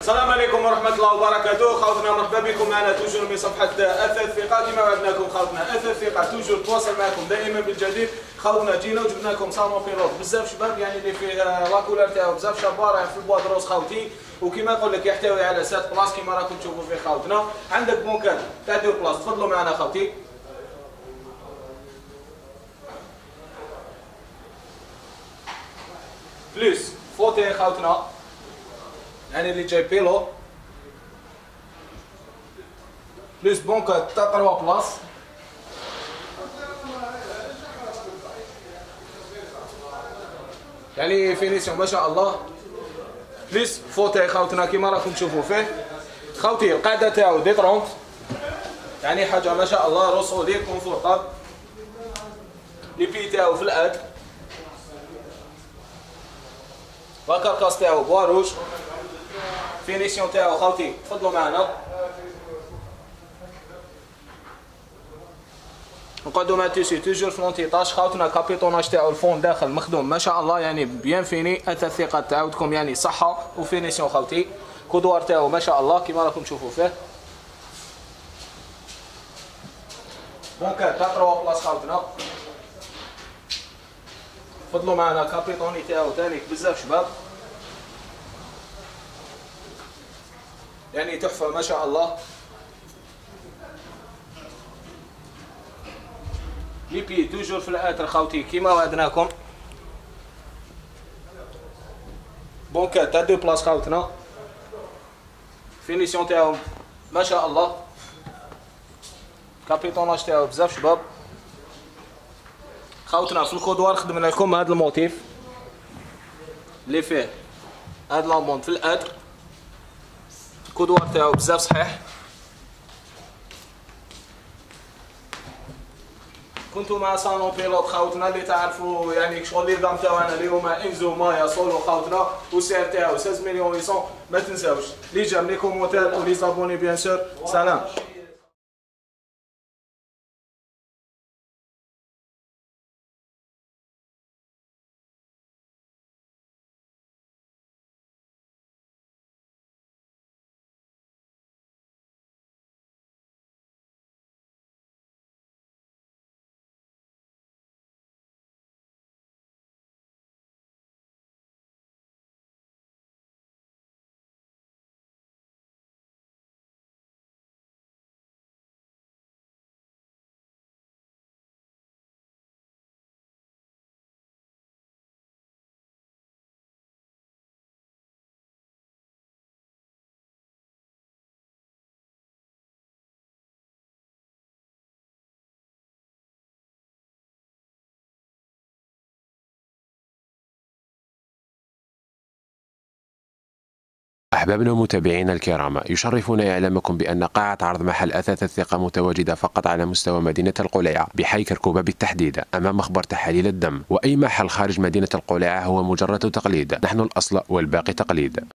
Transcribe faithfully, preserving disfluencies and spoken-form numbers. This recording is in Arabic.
السلام عليكم ورحمة الله وبركاته. خوتنا مرحبا بكم معنا توجور من صفحة أثاث الثقة. كما وعدناكم خوتنا أثاث الثقة توجور تواصل معكم دائما بالجديد. خوتنا جينا وجبنا لكم صالون بيلوت بزاف شباب، يعني اللي فيه لاكولار تاعو بزاف شابه، راه في البوا دروس خوتي، وكما نقول لك يحتوي على سات بلاص كما راكم تشوفوا فيه خوتنا. عندك بونكات تاع دو بلاص، تفضلوا معنا خوتي. بلوس فوتي خوتنا، يعني اللي جاي بيلو بلوس بونكات تاع تروا بلاص. يعني فينيسيون ما شاء الله. بلوس فوتي خوتنا كيما راكم تشوفوا فيه خوتي. القاعده تاعو دي ثلاثين، يعني حاجه ما شاء الله روسولي كونفورطابل. لي بي تاعو في الاد، لاكاركاس تاعو بواروج. فينيسيون تاعو خوتي تفضلوا معنا. نقعدوا مع تيسي توجور في لونتيطاج خوتنا. كابيطوناج تاعو الفون داخل مخدوم ما شاء الله، يعني بيان فيني. اثاث الثقة تعاودكم يعني صحة وفينيسيون خوتي. كودوار تاعو ما شاء الله كيما راكم تشوفوا فيه. بونكات تاع تروا بلاص خوتنا. تفضلوا معنا. كابيطوني تاعو تانيك بزاف شباب، يعني تحفة ما شاء الله. لي بي توجور في الاتر خوتي كيما وعدناكم. بونكات تاع دو بلاص خوتنا. فينيسيون تاعو ما شاء الله. كابيطوناج تاعو بزاف شباب خوتنا. في الكودوار خدمنا لكم هذا الموتيف اللي فيه هاد لامبون في الاتر. الكودوار تاعو بزاف صحيح. كنتو مع صالون بيلوت خوتنا اللي تعرفوا، يعني شغل لي دام تاعنا اليوم انزو مايا سولو خوتنا، والسعر تاعو ستة مليون وثمانمائة. ما تنساوش لي جام لي كومونتير ولي زابوني بيان سور. سلام. أحبابنا ومتابعينا الكرام، يشرفنا إعلامكم بأن قاعة عرض محل أثاث الثقة متواجدة فقط على مستوى مدينة القليعة بحي كركوبة بالتحديد، أمام مخبر تحاليل الدم. وأي محل خارج مدينة القليعة هو مجرد تقليد، نحن الأصل والباقي تقليد.